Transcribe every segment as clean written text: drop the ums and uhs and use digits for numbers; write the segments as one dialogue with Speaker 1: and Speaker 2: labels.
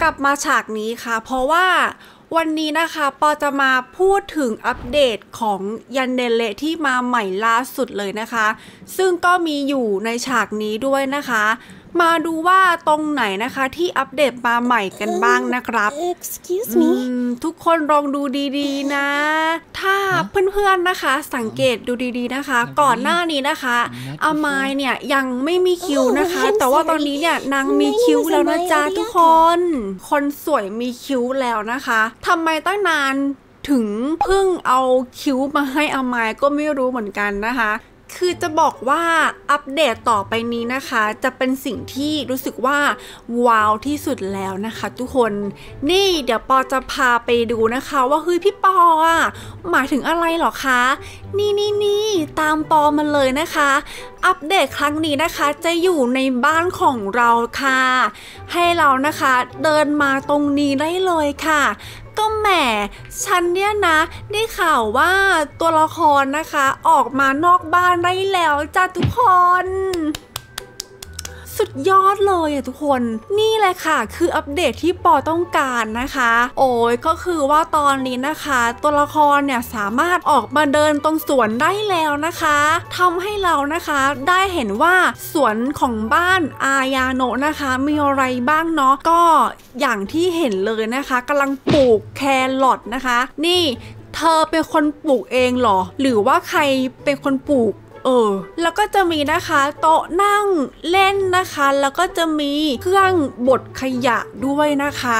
Speaker 1: กลับมาฉากนี้ค่ะเพราะว่าวันนี้นะคะปอจะมาพูดถึงอัปเดตของยันเดเลที่มาใหม่ล่าสุดเลยนะคะซึ่งก็มีอยู่ในฉากนี้ด้วยนะคะมาดูว่าตรงไหนนะคะที่อัปเดตมาใหม่กันบ้างนะครับ
Speaker 2: Excuse me
Speaker 1: ทุกคนลองดูดีๆนะถ้าเพื่อนๆนะคะสังเกตดูดีๆนะคะก่อนหน้านี้นะคะอามายเนี่ยยังไม่มีคิ้วนะคะแต่ว่าตอนนี้เนี่ยนางมีคิ้วแล้วนะจ๊ะทุกคนสวยมีคิ้วแล้วนะคะทำไมตั้งนานถึงเพิ่งเอาคิ้วมาให้อามายก็ไม่รู้เหมือนกันนะคะคือจะบอกว่าอัปเดตต่อไปนี้นะคะจะเป็นสิ่งที่รู้สึกว่าว้าวที่สุดแล้วนะคะทุกคนนี่เดี๋ยวปอจะพาไปดูนะคะว่าเฮ้ยพี่ปออ่ะหมายถึงอะไรหรอคะนี่ตามปอมาเลยนะคะอัปเดตครั้งนี้นะคะจะอยู่ในบ้านของเราค่ะให้เรานะคะเดินมาตรงนี้ได้เลยค่ะก็แหมฉันเนี่ยนะได้ข่าวว่าตัวละครนะคะออกมานอกบ้านได้แล้วจ้าทุกคนสุดยอดเลยอะทุกคนนี่แหละค่ะคืออัปเดตที่ปอต้องการนะคะโอ้ยก็คือว่าตอนนี้นะคะตัวละครเนี่ยสามารถออกมาเดินตรงสวนได้แล้วนะคะทำให้เรานะคะได้เห็นว่าสวนของบ้านอายาโนะนะคะมีอะไรบ้างเนาะก็อย่างที่เห็นเลยนะคะกำลังปลูกแครอทนะคะนี่เธอเป็นคนปลูกเองเหรอหรือว่าใครเป็นคนปลูกแล้วก็จะมีนะคะโต๊ะนั่งเล่นนะคะแล้วก็จะมีเครื่องบดขยะด้วยนะคะ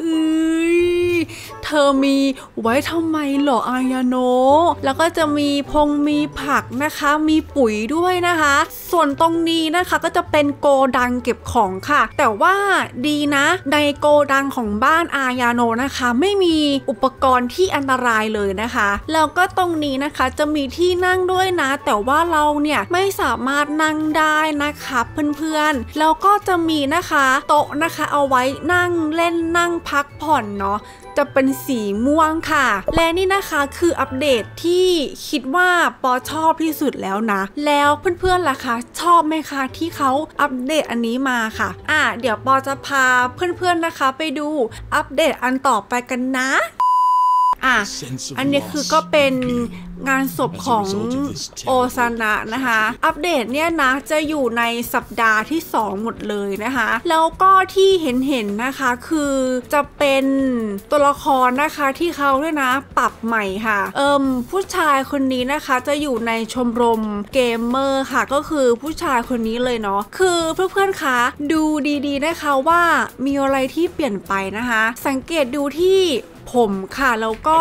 Speaker 1: เธอมีไว้ทำไมเหรออายาโนะแล้วก็จะมีมีผักนะคะมีปุ๋ยด้วยนะคะส่วนตรงนี้นะคะก็จะเป็นโกดังเก็บของค่ะแต่ว่าดีนะในโกดังของบ้านอายาโนะนะคะไม่มีอุปกรณ์ที่อันตรายเลยนะคะแล้วก็ตรงนี้นะคะจะมีที่นั่งด้วยนะแต่ว่าเราเนี่ยไม่สามารถนั่งได้นะคะเพื่อนๆแล้วก็จะมีนะคะโต๊ะนะคะเอาไว้นั่งเล่นนั่งพักผ่อนเนาะจะเป็นสีม่วงค่ะและนี่นะคะคืออัปเดตที่คิดว่าปอชอบที่สุดแล้วนะแล้วเพื่อนๆล่ะคะชอบไหมคะที่เขาอัปเดตอันนี้มาค่ะเดี๋ยวปอจะพาเพื่อนๆนะคะไปดูอัปเดตอันต่อไปกันนะอันนี้คือก็เป็นงานศพของโอซานะนะคะอัปเดตเนี่ยนะจะอยู่ในสัปดาห์ที่2หมดเลยนะคะแล้วก็ที่เห็นนะคะคือจะเป็นตัวละครนะคะที่เขาเนี่ยนะปรับใหม่ค่ะผู้ชายคนนี้นะคะจะอยู่ในชมรมเกมเมอร์ค่ะก็คือผู้ชายคนนี้เลยเนาะคือเพื่อนๆคะดูดีๆนะคะว่ามีอะไรที่เปลี่ยนไปนะคะสังเกตดูที่ผมค่ะแล้วก็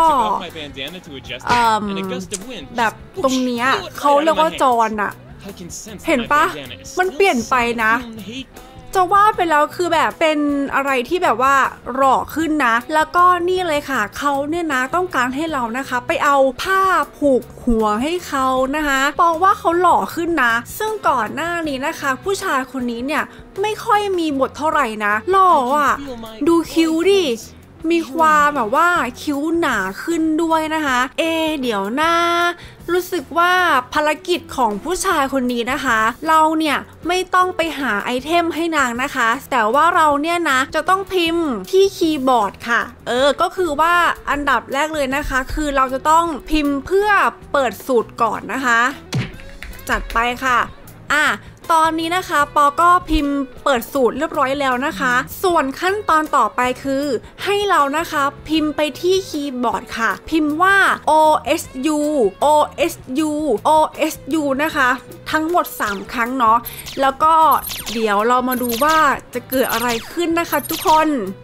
Speaker 1: แบบตรงเนี้ยเขาเรียกว่าจอนอะเห็นปะมันเปลี่ยนไปนะจะว่าไปแล้วคือแบบเป็นอะไรที่แบบว่าหล่อขึ้นนะแล้วก็นี่เลยค่ะเขาเนี่ยนะต้องการให้เรานะคะไปเอาผ้าผูกหัวให้เขานะคะบอกว่าเขาหล่อขึ้นนะซึ่งก่อนหน้านี้นะคะผู้ชายคนนี้เนี่ยไม่ค่อยมีบทเท่าไหร่นะหล่ออ่ะดูคิ้วดิมีความแบบว่าคิ้วหนาขึ้นด้วยนะคะเดี๋ยวนะรู้สึกว่าภารกิจของผู้ชายคนนี้นะคะเราเนี่ยไม่ต้องไปหาไอเทมให้นางนะคะแต่ว่าเราเนี่ยนะจะต้องพิมพ์ที่คีย์บอร์ดค่ะก็คือว่าอันดับแรกเลยนะคะคือเราจะต้องพิมพ์เพื่อเปิดสูตรก่อนนะคะจัดไปค่ะตอนนี้นะคะปอก็พิมพ์เปิดสูตรเรียบร้อยแล้วนะคะส่วนขั้นตอนต่อไปคือให้เรานะคะพิมพ์ไปที่คีย์บอร์ดค่ะพิมพ์ว่า OSU นะคะทั้งหมด3ครั้งเนาะแล้วก็เดี๋ยวเรามาดูว่าจะเกิดอะไรขึ้นนะคะทุกคน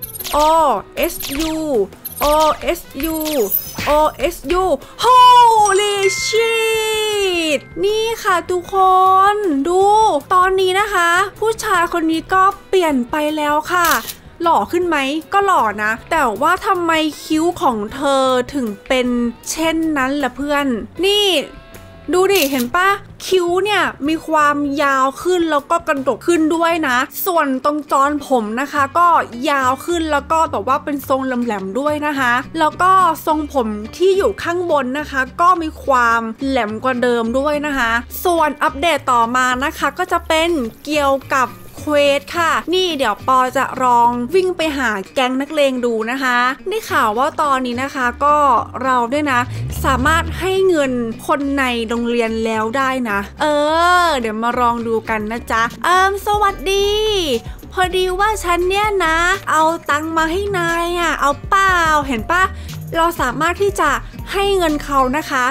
Speaker 1: OSU Holy shit นี่ค่ะทุกคนดูตอนนี้นะคะผู้ชายคนนี้ก็เปลี่ยนไปแล้วค่ะหล่อขึ้นไหมก็หล่อนะแต่ว่าทำไมคิ้วของเธอถึงเป็นเช่นนั้นล่ะเพื่อนนี่ดูดิเห็นปะคิ้วเนี่ยมีความยาวขึ้นแล้วก็กระดกขึ้นด้วยนะส่วนตรงจรผมนะคะก็ยาวขึ้นแล้วก็แบบว่าเป็นทรงแหลมๆด้วยนะคะแล้วก็ทรงผมที่อยู่ข้างบนนะคะก็มีความแหลมกว่าเดิมด้วยนะคะส่วนอัปเดตต่อมานะคะก็จะเป็นเกี่ยวกับคเควสค่ะนี่เดี๋ยวปอจะลองวิ่งไปหาแก๊งนักเลงดูนะคะได้ข่าวว่าตอนนี้นะคะก็เราด้วยนะสามารถให้เงินคนในโรงเรียนแล้วได้นะเดี๋ยวมาลองดูกันนะจ๊ะสวัสดีพอดีว่าฉันเนี่ยนะเอาตังมาให้นายเอาเปล่าเห็นปะเราสามารถที่จะให้เงินเขานะคะ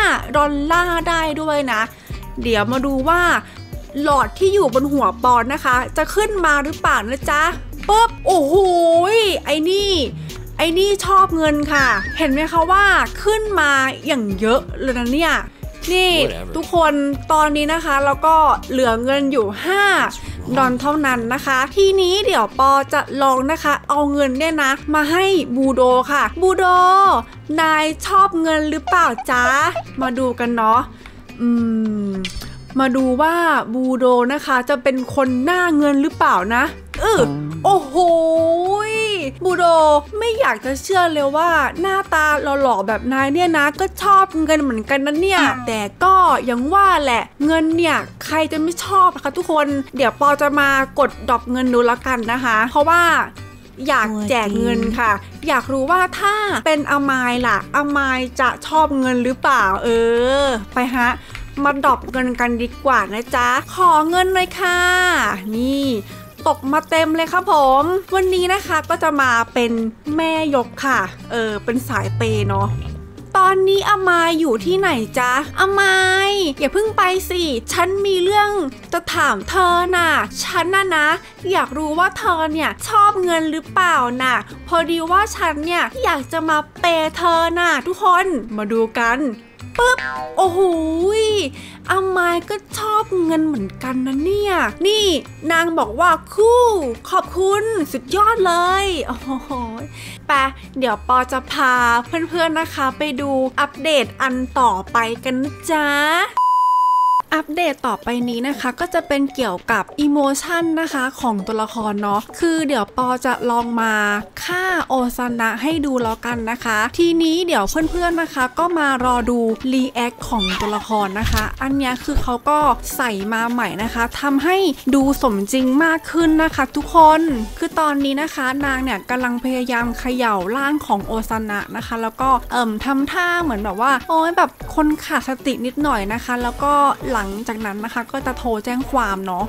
Speaker 1: $5ได้ด้วยนะเดี๋ยวมาดูว่าหลอดที่อยู่บนหัวปอนนะคะจะขึ้นมาหรือเปล่านะจ๊ะปุ๊บโอ้โหไอ้นี่ชอบเงินค่ะเห็นไหมคะว่าขึ้นมาอย่างเยอะเลยนะเนี่ยนี่ทุกคนตอนนี้นะคะแล้วก็เหลือเงินอยู่$5เท่านั้นนะคะทีนี้เดี๋ยวปอจะลองนะคะเอาเงินเนี่ยนะมาให้บูโดค่ะบูโดนายชอบเงินหรือเปล่าจ๊ะมาดูกันเนาะมาดูว่าบูโดนะคะจะเป็นคนหน้าเงินหรือเปล่านะโอ้โหบูโดไม่อยากจะเชื่อเลยว่าหน้าตาหล่อๆแบบนายเนี่ยนะก็ชอบเงินเหมือนกันนะเนี่ยแต่ก็ยังว่าแหละเงินเนี่ยใครจะไม่ชอบนะคะทุกคนเดี๋ยวปอจะมากดดรอปเงินดูละกันนะคะเพราะว่าอยากแจกเงินค่ะอยากรู้ว่าถ้าเป็นอมายล่ะอมายจะชอบเงินหรือเปล่าไปฮะมาดรอปเงินกันดีกว่านะจ๊ะขอเงินหน่อยค่ะนี่ตกมาเต็มเลยครับผมวันนี้นะคะก็จะมาเป็นแม่ยกค่ะเป็นสายเปย์เนาะตอนนี้อมายอยู่ที่ไหนจ๊ะอมายอย่าเพิ่งไปสิฉันมีเรื่องจะถามเธอน่ะฉันนะอยากรู้ว่าเธอเนี่ยชอบเงินหรือเปล่าน่ะพอดีว่าฉันเนี่ยอยากจะมาเปย์เธอน่ะทุกคนมาดูกันปึ๊บโอ้โหอามายก็ชอบเงินเหมือนกันนะเนี่ยนี่นางบอกว่าคู่ขอบคุณสุดยอดเลยโอ้โหไปเดี๋ยวปอจะพาเพื่อนๆนะคะไปดูอัปเดตอันต่อไปกันนะจ๊ะอัปเดตต่อไปนี้นะคะก็จะเป็นเกี่ยวกับอิโมชันนะคะของตัวละครเนาะคือเดี๋ยวปอจะลองมาฆ่าโอซานะให้ดูแล้วกันนะคะทีนี้เดี๋ยวเพื่อนๆนะคะก็มารอดูรีแอคของตัวละครนะคะอันนี้คือเขาก็ใส่มาใหม่นะคะทำให้ดูสมจริงมากขึ้นนะคะทุกคนคือตอนนี้นะคะนางเนี่ยกำลังพยายามเขย่าร่างของโอซานะนะคะแล้วก็ทำท่าเหมือนแบบว่าโอ้ยแบบคนขาดสตินิดหน่อยนะคะแล้วก็หลังจากนั้นนะคะก็จะโทรแจ้งความเนาะ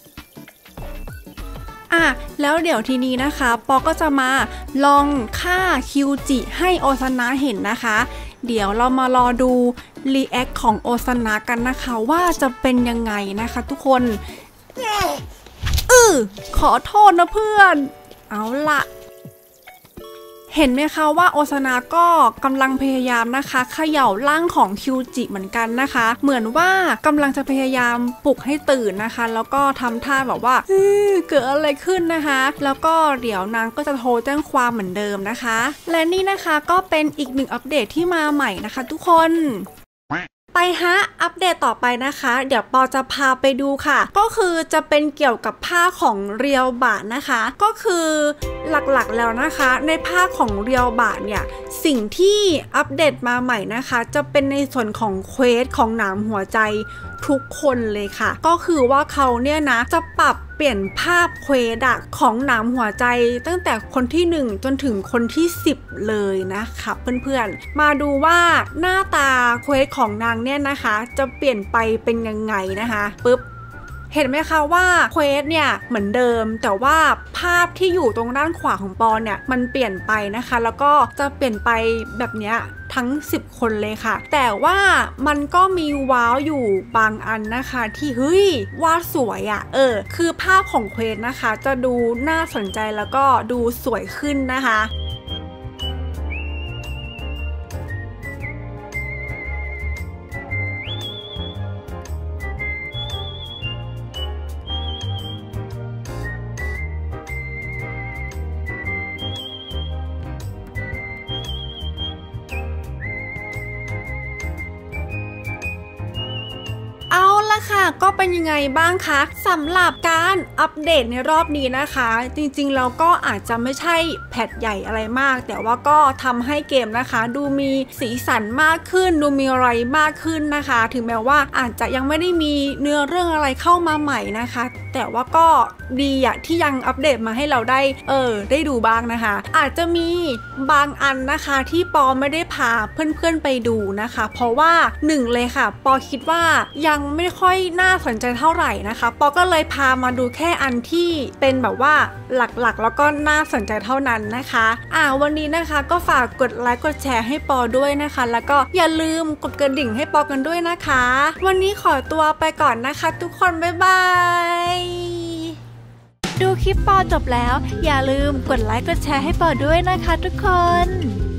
Speaker 1: แล้วเดี๋ยวทีนี้นะคะปอก็จะมาลองฆ่าคิวจิให้โอซานะเห็นนะคะเดี๋ยวเรามารอดูรีแอคของโอซานะกันนะคะว่าจะเป็นยังไงนะคะทุกคนขอโทษนะเพื่อนเอาละเห็นไหมคะว่าโอซานะก็กำลังพยายามนะคะเขย่าร่างของคิวจิเหมือนกันนะคะเหมือนว่ากำลังจะพยายามปลุกให้ตื่นนะคะแล้วก็ทำท่าแบบว่าเกิดอะไรขึ้นนะคะแล้วก็เดี๋ยวนางก็จะโทรแจ้งความเหมือนเดิมนะคะและนี่นะคะก็เป็นอีกหนึ่งอัปเดตที่มาใหม่นะคะทุกคนไปฮะอัปเดตต่อไปนะคะเดี๋ยวปอจะพาไปดูค่ะก็คือจะเป็นเกี่ยวกับผ้าของเรียวบะนะคะก็คือหลักๆแล้วนะคะในผ้าของเรียวบะเนี่ยสิ่งที่อัปเดตมาใหม่นะคะจะเป็นในส่วนของเควสของหนามหัวใจทุกคนเลยค่ะก็คือว่าเขาเนี่ยนะจะปรับเปลี่ยนภาพเควสของหนามหัวใจตั้งแต่คนที่1จนถึงคนที่10เลยนะคะเพื่อนๆมาดูว่าหน้าตาเควสของนางเนี่ยนะคะจะเปลี่ยนไปเป็นยังไงนะคะปึ๊บเห็นไหมคะว่าเควสเนี่ยเหมือนเดิมแต่ว่าภาพที่อยู่ตรงด้านขวาของปอเนี่ยมันเปลี่ยนไปนะคะแล้วก็จะเปลี่ยนไปแบบเนี้ยทั้ง10คนเลยค่ะแต่ว่ามันก็มีว้าวอยู่บางอันนะคะที่เฮ้ยวาดสวยคือภาพของเควสนะคะจะดูน่าสนใจแล้วก็ดูสวยขึ้นนะคะ เอาลละค่ะก็เป็นยังไงบ้างคะสำหรับการอัปเดตในรอบนี้นะคะจริงๆเราก็อาจจะไม่ใช่แพทใหญ่อะไรมากแต่ว่าก็ทำให้เกมนะคะดูมีสีสันมากขึ้นดูมีอะไรมากขึ้นนะคะถึงแม้ว่าอาจจะยังไม่ได้มีเนื้อเรื่องอะไรเข้ามาใหม่นะคะแต่ว่าก็ดีอะที่ยังอัปเดตมาให้เราได้ดูบ้างนะคะอาจจะมีบางอันนะคะที่ปอไม่ได้พาเพื่อนๆไปดูนะคะเพราะว่า1เลยค่ะปอคิดว่ายังไม่ค่อยน่าสนใจเท่าไหร่นะคะปอก็เลยพามาดูแค่อันที่เป็นแบบว่าหลักๆแล้วก็น่าสนใจเท่านั้นนะคะวันนี้นะคะก็ฝากกดไลค์กดแชร์ให้ปอด้วยนะคะแล้วก็อย่าลืมกดกระดิ่งให้ปอกันด้วยนะคะวันนี้ขอตัวไปก่อนนะคะทุกคนบ๊ายบายดูคลิปปอจบแล้วอย่าลืมกดไลค์กดแชร์ให้ปอด้วยนะคะทุกคน